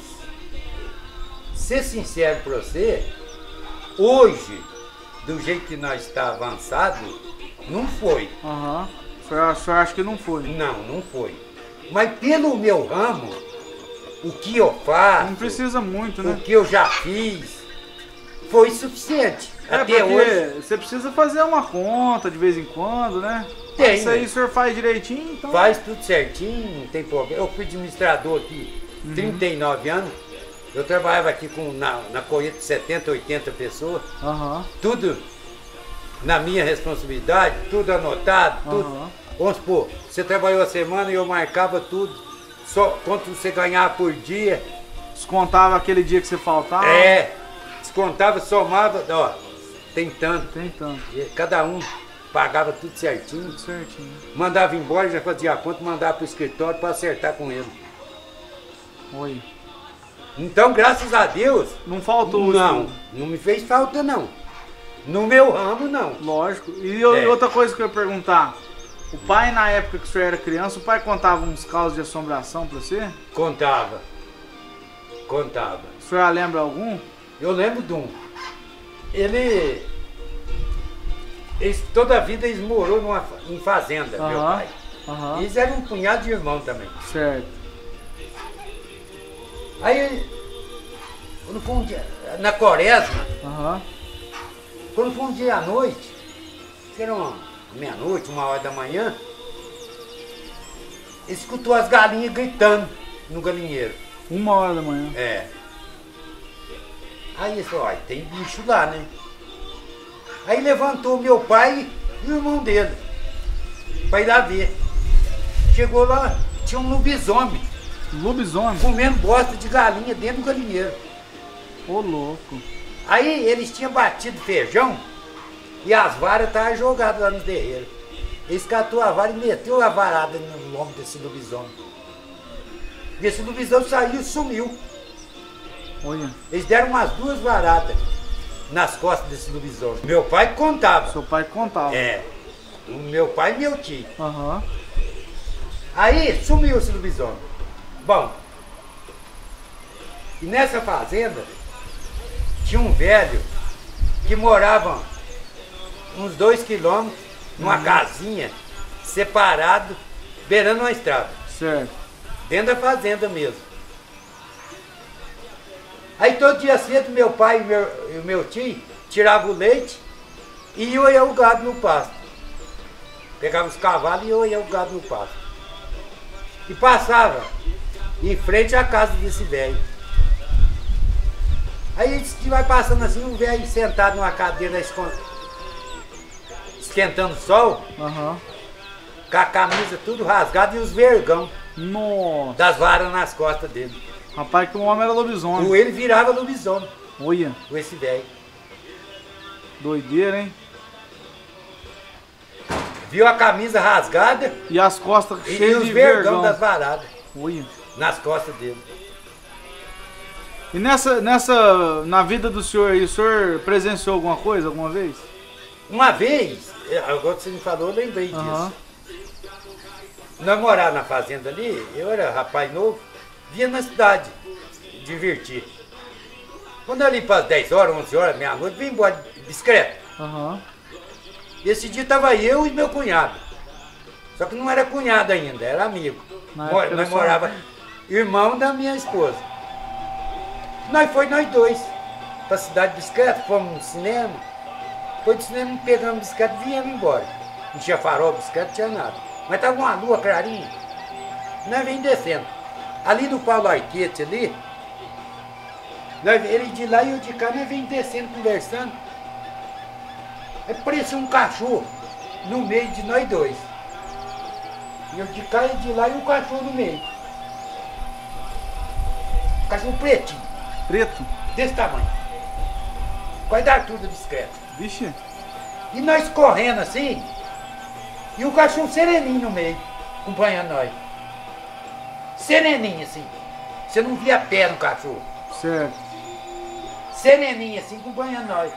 ser sincero pra você, hoje, do jeito que nós está avançado, não foi.
Aham. O senhor acha que não foi?
Não foi. Mas pelo meu ramo, o que eu faço,
Não precisa muito,
o
né?
que eu já fiz, foi suficiente. Até
porque
hoje.
você precisa fazer uma conta de vez em quando, né?
Tem,
Isso aí
né?
o senhor faz direitinho, então...
Faz tudo certinho, não tem problema. Eu fui administrador aqui, 39 anos. Eu trabalhava aqui na colheita de 70, 80 pessoas.
Aham.
Tudo na minha responsabilidade, tudo anotado, tudo.
Aham.
Vamos supor, você trabalhou a semana e eu marcava tudo. Só quanto você ganhava por dia.
Descontava aquele dia que você faltava?
É, descontava, somava, ó, tem tanto.
Tem tanto.
Cada um pagava tudo certinho.
Tudo certinho.
Mandava embora, já fazia a conta, mandava pro escritório para acertar com ele.
Oi.
Então, graças a Deus,
Não faltou
não,
isso?
não me fez falta não. No meu ramo, não.
Lógico. E
É.
outra coisa que eu ia perguntar. O pai, na época que o senhor era criança, o pai contava uns causos de assombração pra você?
Contava.
O senhor lembra algum?
Eu lembro de um. Toda a vida eles morou em fazenda, meu
Aham.
pai.
Aham.
Eles eram um punhado de irmão também.
Certo.
Aí, quando foi um dia, na quaresma,
Aham.
quando foi um dia à noite, que era meia-noite, 1h da manhã, ele escutou as galinhas gritando no galinheiro.
1h da manhã.
É. Aí ele falou, ó, tem bicho lá, né? Aí levantou meu pai e o irmão dele pra ir lá ver. Chegou lá, tinha um lobisomem
Lobisomem?
comendo bosta de galinha dentro do galinheiro.
Ô, louco.
Aí eles tinham batido feijão e as varas estavam jogadas lá no terreiro. Eles catou a vara e meteu a varada no lombo desse lobisomem. E esse lobisomem saiu e sumiu.
Olha.
Eles deram umas 2 varadas nas costas desse lobisomem. Meu pai contava.
Seu pai contava.
É. O meu pai e meu tio.
Aham.
Aí sumiu esse lobisomem. Bom. E nessa fazenda tinha um velho que morava uns 2 quilômetros numa casinha separado, beirando uma estrada.
Certo.
Dentro da fazenda mesmo. Aí todo dia cedo meu pai e o meu tio tiravam o leite e eu ia o gado no pasto. Pegava os cavalos e eu ia o gado no pasto. E passava em frente à casa desse velho. Aí a gente vai passando assim, um velho sentado numa cadeira esquentando o sol, com a camisa tudo rasgada e os vergão.
Nossa.
Das varas nas costas dele.
Rapaz, que o homem era lobisomem.
Ou ele virava lobisomem.
Olha.
Com esse velho.
Doideira, hein?
Viu a camisa rasgada
e as costas
e
cheias
os
de
vergão
vergão
das varadas.
Olha.
Nas costas dele.
E na vida do senhor aí, o senhor presenciou alguma coisa alguma vez?
Uma vez, agora que você me falou, eu lembrei disso. Nós morávamos na fazenda ali, eu era rapaz novo, vinha na cidade, divertir. Quando ali para as 10 horas, 11 horas, meia-noite, vim embora de bicicleta. Esse dia estava eu e meu cunhado. Só que não era cunhado ainda, era amigo. Nós morávamos, irmão da minha esposa. Nós dois para a cidade de bicicleta, fomos no cinema. Depois do cinema, pegamos bicicleta e viemos embora. Não tinha farol, bicicleta, não tinha nada. Mas estava uma lua clarinha. Nós vem descendo. Ali no Paulo Arquete, ali, ele de lá e eu de cá, nós vem descendo, conversando. Aí parecia um cachorro no meio de nós dois. E eu de cá e de lá e o cachorro no meio. Cachorro pretinho.
Preto?
Desse tamanho. Quase da altura da bicicleta.
Vixe.
E nós correndo assim, e o cachorro sereninho no meio, acompanhando nós. Sereninho assim. Você não via pé no cachorro.
Certo.
Sereninho assim, acompanhando nós.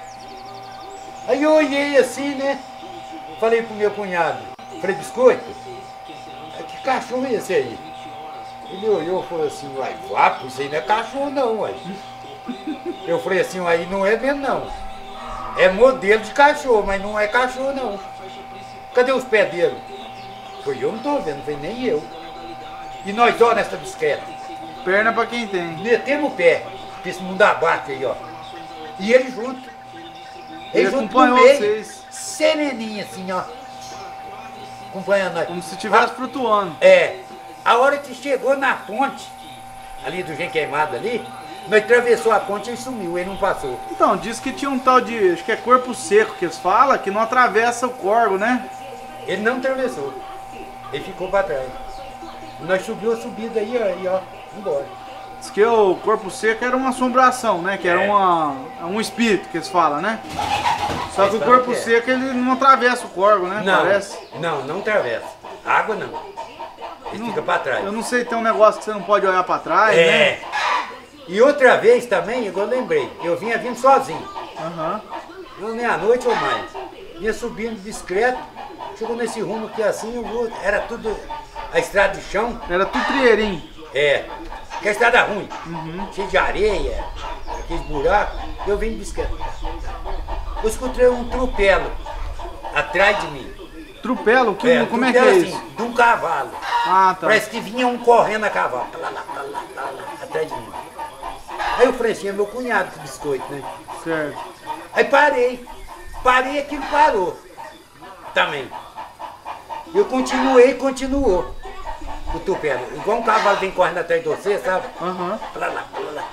Aí eu olhei assim, né? Falei pro meu cunhado, falei, biscoito, que cachorro é esse aí? Ele olhou e falou assim, uai, vapo, isso aí não é cachorro não, uai. Eu falei assim, uai, não é mesmo não. É modelo de cachorro, mas não é cachorro não. Cadê os pés dele? Foi eu não tô vendo, foi nem eu. E nós, ó, nessa bicicleta.
Perna pra quem tem.
Metemos o pé, pra esse mundo abate aí, ó. E ele junto.
Ele
junto
acompanhou
no meio,
vocês.
sereninho assim, ó. Acompanhando nós.
Como se estivesse flutuando.
É. A hora que chegou na ponte, ali do Gen Queimado ali, nós atravessou a ponte e ele sumiu, ele não passou.
Então, diz que tinha um tal de, acho que é corpo seco que eles falam, que não atravessa o corgo, né?
Ele não atravessou. Ele ficou para trás. Nós subiu a subida aí, ó, embora.
Diz que o corpo seco era uma assombração, né? Que era um espírito que eles falam, né? Só que o corpo seco ele não atravessa o corgo, né?
Não,
parece.
não atravessa. Água não. Ele fica para trás.
Eu não sei, tem um negócio que você não pode olhar para trás, né?
E outra vez também, igual eu lembrei, eu vinha vindo sozinho. Meia-noite ou mais. Vinha subindo de bicicleta, chegou nesse rumo aqui assim, era tudo a estrada de chão.
Era tudo trieirinho.
Que a estrada ruim, cheia de areia, aqueles buracos, eu vim de bicicleta. Eu escutei um tropelo atrás de mim.
Trupelo? Como é que é
assim,
isso?
De um cavalo.
Ah, tá.
Parece que vinha um correndo a cavalo, atrás de mim. Aí eu falei assim, é meu cunhado com biscoito, né?
Certo.
Aí parei, aquilo parou também. Eu continuou o tupelo. Igual um cavalo vem correndo atrás de você, sabe? Lá.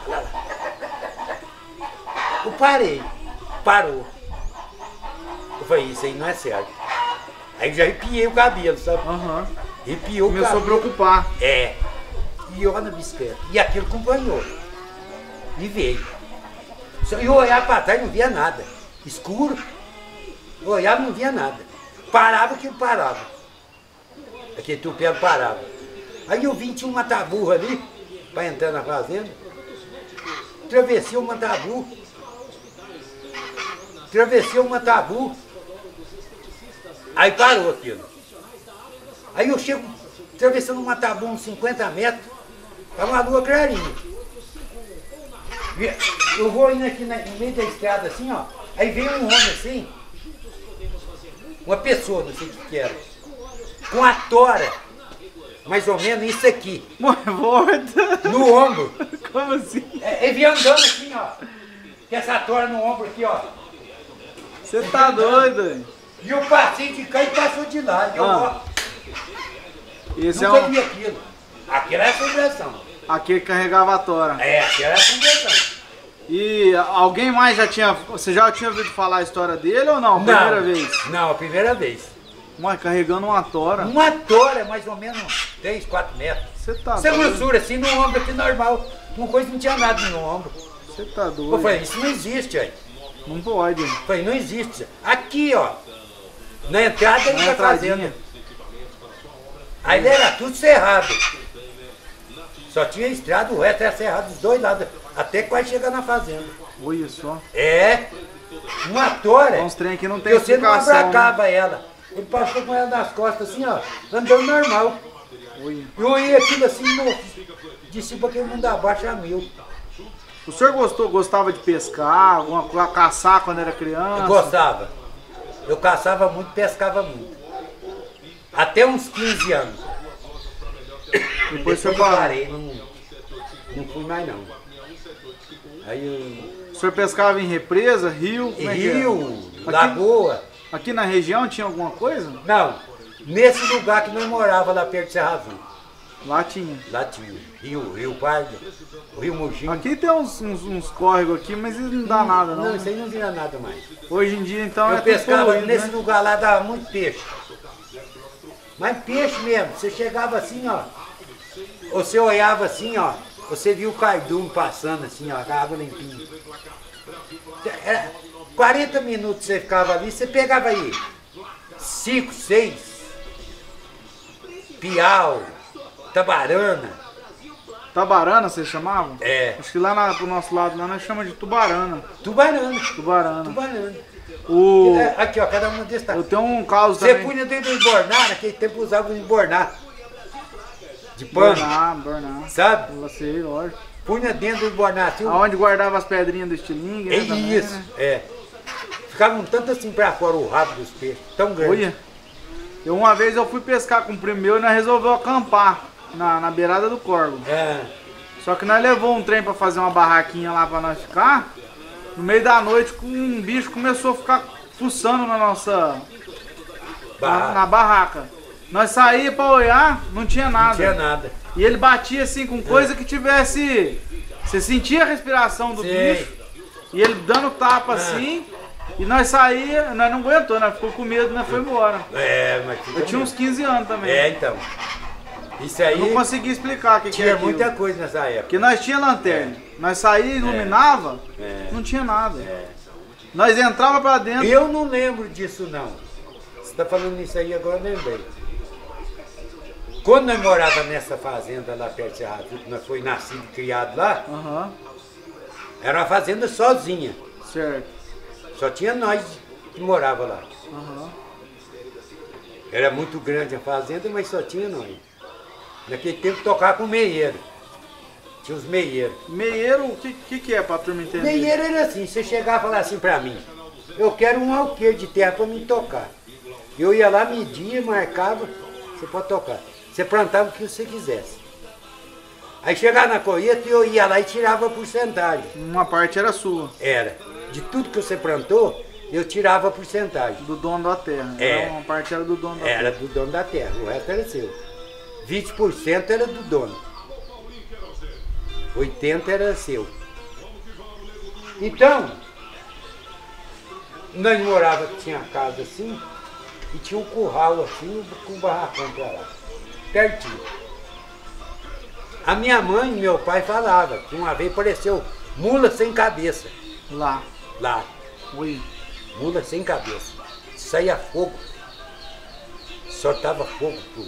Eu parou. Eu falei, isso aí não é certo. Aí já arrepiei o cabelo, sabe? Arrepiou o cabelo.
Começou a preocupar.
E eu na bicicleta. E aquilo acompanhou. E veio. Só eu olhava para trás e não via nada. Escuro. Eu olhava e não via nada. Parava que parava. Aquele tupelo parava. Aí eu vi, tinha uma taburra ali, para entrar na fazenda. Atravessei uma tabu. Aí parou aquilo. Aí eu chego atravessando uma tabu uns 50 metros, tá uma lua clarinha. Eu vou indo aqui no meio da estrada assim, ó. Aí vem um homem assim, uma pessoa, não sei o que era, com a tora, mais ou menos isso aqui.
Morta.
No ombro.
Como assim?
Ele vinha andando assim, assim, ó. Com essa tora no ombro aqui, ó.
Você tá doido, hein?
E o passinho de cá e passou de lá. Eu ó,
Esse
nunca
é um...
vi aquilo. Aquilo é assombração.
Aquele que carregava a tora.
É, aquilo é assombração.
E alguém mais já tinha... Você já tinha ouvido falar a história dele ou não? Primeira vez?
Não, a primeira vez.
Mas carregando uma tora.
Uma tora, mais ou menos 3, 4 metros.
Você tá
Essa
doido?
grossura assim no ombro aqui normal. Uma coisa não tinha nada no ombro.
Você tá doido?
Eu falei, isso não existe aí.
Não pode.
Eu falei, não existe. Aqui, ó. Na entrada ele tá fazendo. Aí era tudo cerrado. Só tinha estrada, o resto era cerrado dos dois lados. Até quase chegar na fazenda.
Olha só.
É. Uma tora.
Uns trem que não tem
que você não
explicação,
abracava ela. Ele passou com ela nas costas assim, ó. Andando normal.
Olha.
Eu ia aquilo assim, de cima para aquele mundo abaixo a mil.
O senhor gostava de pescar, alguma coisa, caçar quando era criança?
Eu gostava. Eu caçava muito, pescava muito. Até uns 15 anos.
Depois você
eu
parou.
parei, não fui mais não. Aí
O senhor pescava em represa, rio?
eu...
Como é que era?
Rio, lagoa.
Aqui na região tinha alguma coisa?
Não, nesse lugar que nós morava lá perto de Serra Azul.
Lá tinha.
Lá tinha Rio Pardo, Rio Mugim.
Aqui tem uns córregos aqui, mas isso não dá nada não.
Não, isso aí não vira nada mais.
Hoje em dia então
Eu
é
pescava
tudo poluído,
nesse
né?
lugar lá, dava muito peixe. Mas peixe mesmo, você chegava assim, ó. Você olhava assim, ó. Você viu o cardume passando assim, ó, a água limpinha. 40 minutos você ficava ali, você pegava aí 5, 6 piau, tabarana.
Tabarana vocês chamavam?
É.
Acho que lá pro nosso lado lá nós chamamos de tubarana.
Tubarana.
Tubarana.
Tubarana.
O...
Aqui, ó, cada uma desse
Eu
tamanho.
tenho um caso
Você
também.
punha dentro do embornar, naquele tempo usava o embornar. De pano,
Bornar.
sabe?
Eu sei, lógico.
Punha dentro do embornar. Assim,
Aonde guardava as pedrinhas do estilingue,
é
né, também,
isso,
né?
é. Ficava um tanto assim pra fora o rabo dos peixes, tão grande.
Olha, uma vez eu fui pescar com o primo meu e nós resolveu acampar na beirada do córrego.
É.
Só que nós levou um trem pra fazer uma barraquinha lá pra nós ficar. No meio da noite, um bicho começou a ficar fuçando na nossa... Na barraca. Nós saíamos pra olhar, não tinha nada.
Não tinha nada.
E ele batia assim com coisa que tivesse... Você sentia a respiração do
Sei.
bicho. E ele dando tapa assim. E nós saíamos, nós não aguentou, nós ficou com medo, nós foi embora.
É, mas
Eu tinha uns 15 anos também.
É, então. Isso aí
Eu não consegui explicar o que
tinha
é aquilo.
muita coisa nessa época.
Porque nós tinha lanterna. Nós saía, iluminava, não tinha nada. Nós entrava pra dentro.
Eu não lembro disso, não. Você tá falando nisso aí agora, eu lembrei. Quando nós morava nessa fazenda lá perto de Serra Azul, que nós foi nascido e criado lá,
Aham,
era uma fazenda sozinha.
certo.
Só tinha nós que morava lá.
Aham.
Era muito grande a fazenda, mas só tinha nós. Naquele tempo tocava com meieiro. Tinha os meieiros.
Meieiro, o que é pra turma entender?
Meieiro era assim, você chegava e falava assim pra mim, eu quero um alqueire de terra pra me tocar. Eu ia lá, media, marcava, você pode tocar. Você plantava o que você quisesse. Aí chegava na colheita, eu ia lá e tirava a porcentagem.
Uma parte era sua,
Era. De tudo que você plantou, eu tirava a porcentagem.
do dono da terra.
É.
Então, uma parte era do dono da terra.
Era do dono da terra, o resto era seu. 20% era do dono. 80% era seu. Então, nós morávamos, tinha casa assim, e tinha um curral assim, com um barracão pra lá, pertinho. A minha mãe e meu pai falavam que uma vez apareceu mula sem cabeça
Lá.
lá.
Oi.
Mula sem cabeça. Saía fogo. Soltava fogo por.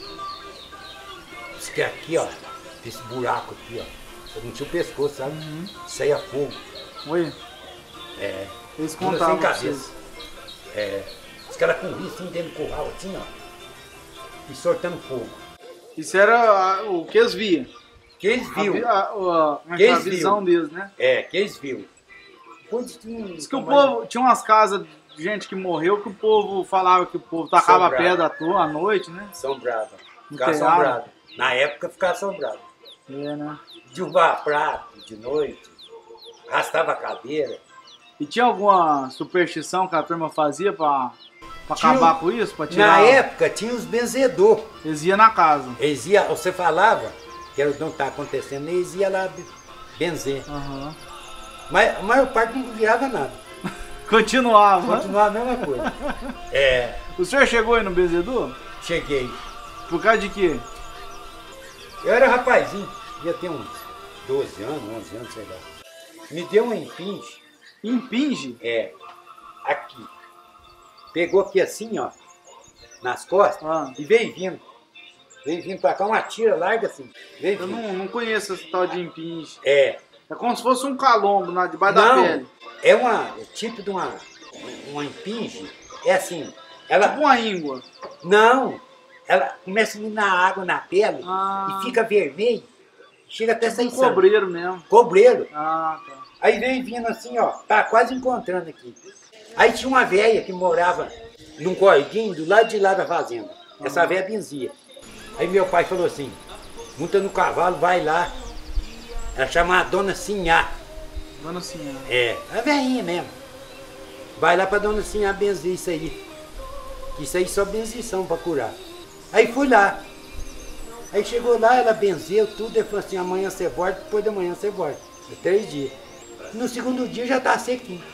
Diz que aqui, ó, esse buraco aqui, ó. Não tinha o pescoço, sabe? Saía fogo.
Oi.
É.
Eles
Mula
contavam
sem
pra
cabeça.
vocês.
É. Os caras corriam assim dentro do curral, assim, ó. E soltando fogo.
Isso era o que eles viam.
Que eles viu.
A
Que eles
visão deles, né?
É, que eles viu.
Diz que o povo, tinha umas casas de gente que morreu que o povo falava que o povo tacava
Assombrado.
pedra à toa à noite, né?
Assombrava. Ficava
Enterrado.
assombrado. Na época ficava assombrado.
É, né?
Derrubar prato de noite. arrastava a cadeira.
E tinha alguma superstição que a turma fazia pra acabar com isso? Pra tirar...
Na época tinha os benzedor.
Eles iam na casa.
Eles iam, você falava que não está acontecendo, eles iam lá benzer.
Uhum.
Mas a maior parte não virava nada.
Continuava.
Continuava a mesma coisa. É.
O senhor chegou aí no benzedor?
Cheguei.
Por causa de quê?
Eu era rapazinho, ia ter uns 12 anos, 11 anos, sei lá. Me deu um impinge.
Impinge?
É. Aqui. Pegou aqui assim, ó, nas costas e veio vindo. Veio vindo pra cá, uma tira larga assim.
Eu não conheço esse tal de impinge.
É.
É como se fosse um calombo debaixo da pele.
É tipo de uma impinge. É assim. Ela...
Tipo uma íngua.
Não. Ela começa a minar água na pele e fica vermelho. Chega até sair sangue.
Cobreiro mesmo.
Cobreiro.
Ah, tá.
Aí veio vindo assim, ó. Tá quase encontrando aqui. Aí tinha uma velha que morava num corguinho do lado de lá da fazenda. Essa velha benzia. Aí meu pai falou assim, monta no cavalo, vai lá. Ela chama a Dona Sinhá.
Dona Sinhá.
É, a velhinha mesmo. Vai lá pra Dona Sinhá benzer isso aí. Isso aí só benzição pra curar. Aí fui lá. Aí chegou lá, ela benzeu tudo, e falou assim, amanhã você volta, depois da manhã você volta. 3 dias. No segundo dia já tá sequinho.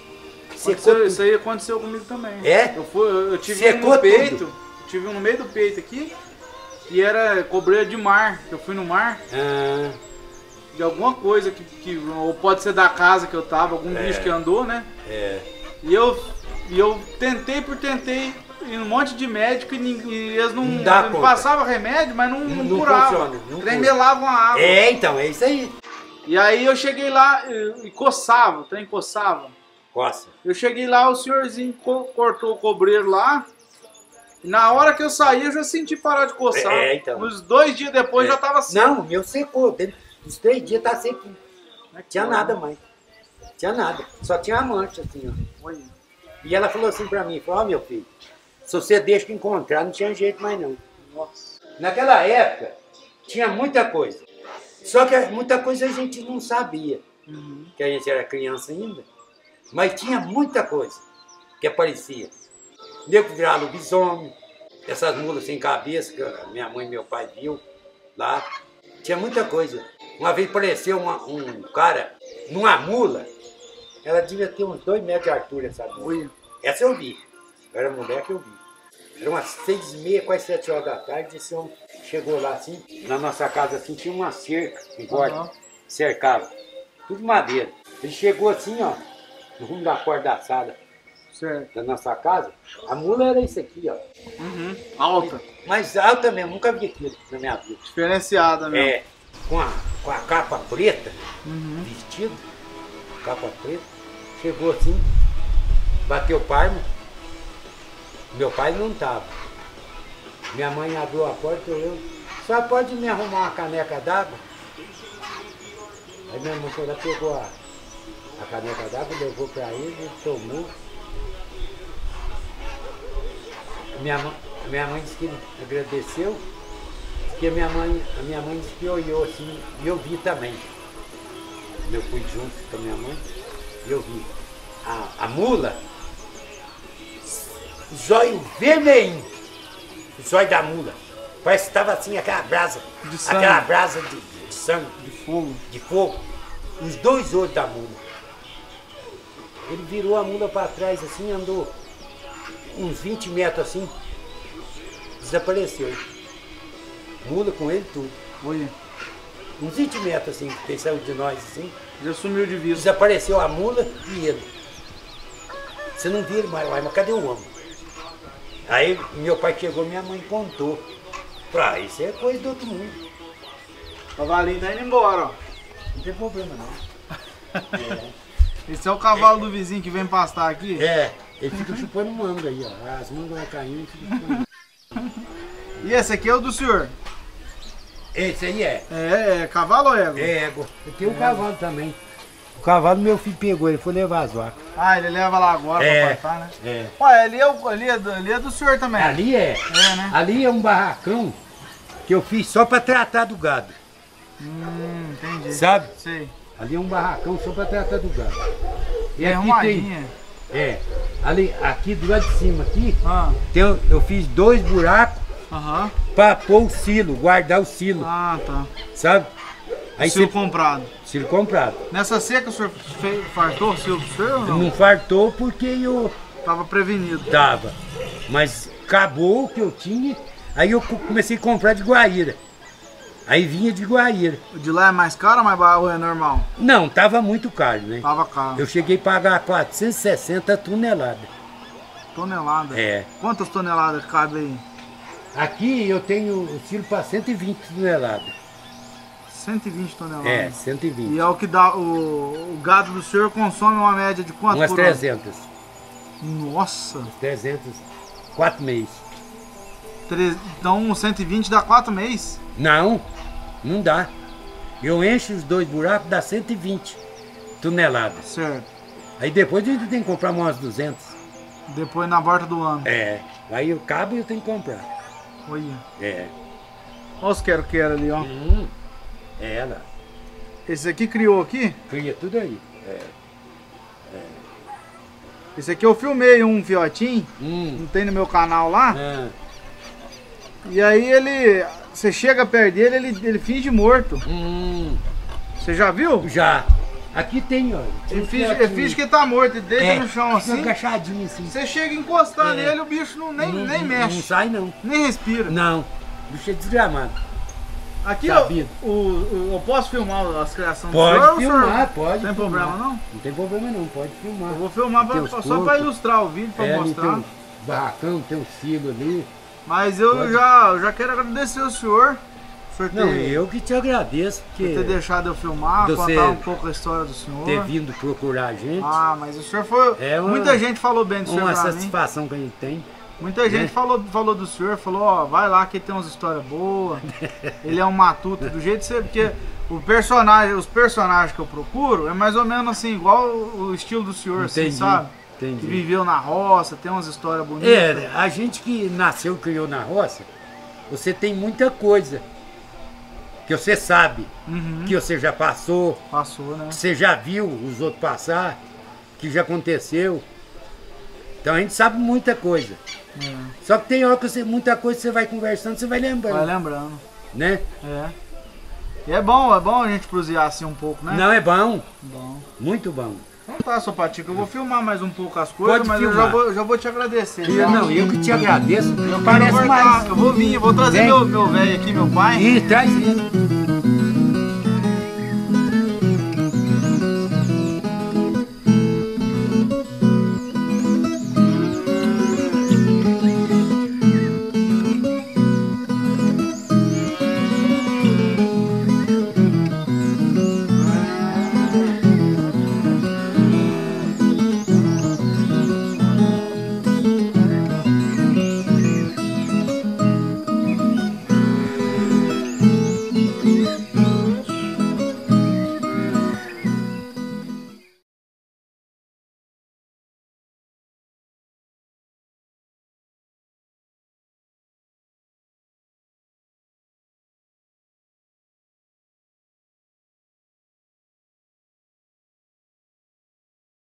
Isso aí aconteceu comigo também.
É?
Eu tive um no peito, tive um no meio do peito aqui, e era cobreira de mar. Eu fui no mar, de alguma coisa ou pode ser da casa que eu tava, algum bicho que andou, né?
É.
E eu tentei ir num monte de médico e eles não passavam remédio, mas não curavam. Tremelavam a água.
É, então, é isso aí.
E aí eu cheguei lá e coçava, o trem coçava.
Coça.
Eu cheguei lá, o senhorzinho cortou o cobreiro lá. E na hora que eu saí, eu já senti parar de coçar.
Então.
Uns 2 dias depois já tava seco.
Não, o meu secou. Uns 3 dias tá sequinho. Não tinha nada mais. Tinha nada. Só tinha a mancha assim, ó.
Olha.
E ela falou assim pra mim, falou, ó meu filho, se você deixa que encontrar, não tinha jeito mais não.
Nossa.
Naquela época, tinha muita coisa. Só que muita coisa a gente não sabia. Que a gente era criança ainda. Mas tinha muita coisa que aparecia. Nego virava lobisomem, essas mulas sem cabeça que minha mãe e meu pai viu lá. Tinha muita coisa. Uma vez apareceu um cara numa mula, ela devia ter uns 2 metros de altura, essa mula. Essa eu vi. Eu era mulher que eu vi. Era umas 6h30, quase 7 horas da tarde, esse homem chegou lá assim, na nossa casa assim, tinha uma cerca em volta, cercava. Tudo madeira. Ele chegou assim, ó, no rumo da porta da sala da nossa casa. A mula era isso aqui, ó.
Alta.
Mais alta mesmo, nunca vi aquilo na minha vida.
Diferenciada mesmo.
É, com a capa preta, vestido, capa preta. Chegou assim, bateu palma. Meu pai não estava. Minha mãe abriu a porta e eu, só pode me arrumar uma caneca d'água? Aí minha mãe foi lá, pegou a caneca d'água, levou para ele, tomou. Minha mãe disse que agradeceu, que a minha mãe disse que olhou assim, e eu vi também. Eu fui junto com a minha mãe, e eu vi. A mula, zóio vermelhinho, o zóio da mula. Parece que estava assim, aquela brasa de sangue, de fogo, os 2 olhos da mula. Ele virou a mula para trás assim, andou uns 20 metros assim, desapareceu. Mula com ele tudo.
Oi.
Uns 20 metros assim, que ele saiu de nós assim.
Já sumiu de vista.
Desapareceu a mula e ele. Você não viu ele mais, mas cadê o homem? Aí meu pai chegou, minha mãe contou. Falei, isso é coisa do outro mundo.
O cavalinho tá indo embora, ó.
Não tem problema não.
Esse é o cavalo do vizinho que vem pastar aqui?
É, ele fica chupando manga aí, ó. As mangas vão caindo e fica chupando.
E esse aqui é o do senhor?
Esse aí é.
É cavalo ou égua?
É égua. Eu tenho um cavalo também. O cavalo meu filho pegou, ele foi levar as vacas.
Ah, ele leva lá agora pra pastar, né?
É.
Ué, ali é do senhor também.
Ali é.
É, né?
Ali é um barracão que eu fiz só pra tratar do gado.
Entendi.
Sabe?
Sei.
Ali é um barracão só para tratar do gado. E
É
aqui
arrumadinha.
ali, aqui do lado de cima aqui,
Ah,
eu fiz 2 buracos
aham.
para pôr o silo, guardar o silo,
Ah, tá.
sabe? Aí
Silo
você,
comprado.
silo comprado.
Nessa seca o senhor fartou o silo pro senhor ou não?
Não fartou porque eu
Tava prevenido.
dava, mas acabou o que eu tinha, aí eu comecei a comprar de Guaíra. Aí vinha de Guaíra.
O de lá é mais caro ou mais barato ou é normal?
Não, tava muito caro, né?
Tava caro.
Eu cheguei a pagar 460 toneladas.
Tonelada.
É.
Quantas toneladas cabe aí?
Aqui eu tenho o silo para 120 toneladas.
120 toneladas.
É,
E
120.
é o que dá. O gado do senhor consome uma média de quanto
Umas
por ano?
300.
Nossa!
300, 4 meses.
Então 120 dá 4 meses.
Não, não dá. Eu encho os 2 buracos, dá 120 toneladas.
Certo.
Aí depois a gente tem que comprar umas 200.
Depois na volta do ano.
É, aí eu cabo e eu tenho que comprar.
Olha.
É.
Olha os quero ali, ó.
É ela.
Esse aqui criou aqui.
Cria tudo aí.
Esse aqui eu filmei um fiotinho.
Hum.
Não tem no meu canal lá.
Ah,
E aí ele. Você chega perto dele, ele finge morto. Você já viu?
já. Aqui tem, ó.
Ele finge que tá morto, ele deita no chão
fica
assim.
agachadinho assim.
Você chega a encostar
É.
nele, o bicho nem
Não
mexe,
sai não.
nem respira.
Não. O bicho é desgramado.
Aqui, ó,
Sabido.
eu posso filmar as criações do
Pode
senhor,
filmar,
senhor?
pode.
Tem
filmar.
problema não?
Não tem problema não, pode filmar.
Eu vou filmar
Tem os
só
corpos.
pra ilustrar o vídeo, pra
Ali
mostrar.
tem um barracão, tem um silo ali.
Mas eu
Pode.
já quero agradecer ao senhor. O senhor
Não,
ter,
eu que te agradeço,
por ter
porque
deixado eu filmar,
de você
contar um pouco a história do senhor.
ter vindo procurar a gente.
Ah, mas o senhor foi.
É uma-
Muita gente falou bem do senhor
Uma
pra mim.
satisfação que a gente tem.
Muita gente falou do senhor, falou, ó, vai lá que tem umas histórias boas. Ele é um matuto, do jeito que você. Porque os personagens que eu procuro é mais ou menos assim, igual o estilo do senhor, assim,
Entendi,
sabe? Que
entendi.
viveu na roça, tem umas histórias bonitas.
É, a gente que nasceu e criou na roça, você tem muita coisa que você sabe,
Uhum.
que você já passou,
Passou, né?
que você já viu os outros passar, que já aconteceu. Então a gente sabe muita coisa.
É.
Só que tem hora que muita coisa você vai conversando, você vai lembrando,
Vai lembrando.
né?
É. E é bom a gente prosear assim um pouco, né?
Não, é bom,
Bom.
muito bom.
Então tá, seu Patico, eu vou filmar mais um pouco as coisas,
Pode
mas
filmar.
eu já vou te agradecer.
Eu,
tá?
não, eu que te agradeço,
Eu
parece
quero
mais.
eu vou vir, eu vou trazer
Vem.
meu velho aqui, meu pai.
E traz ele.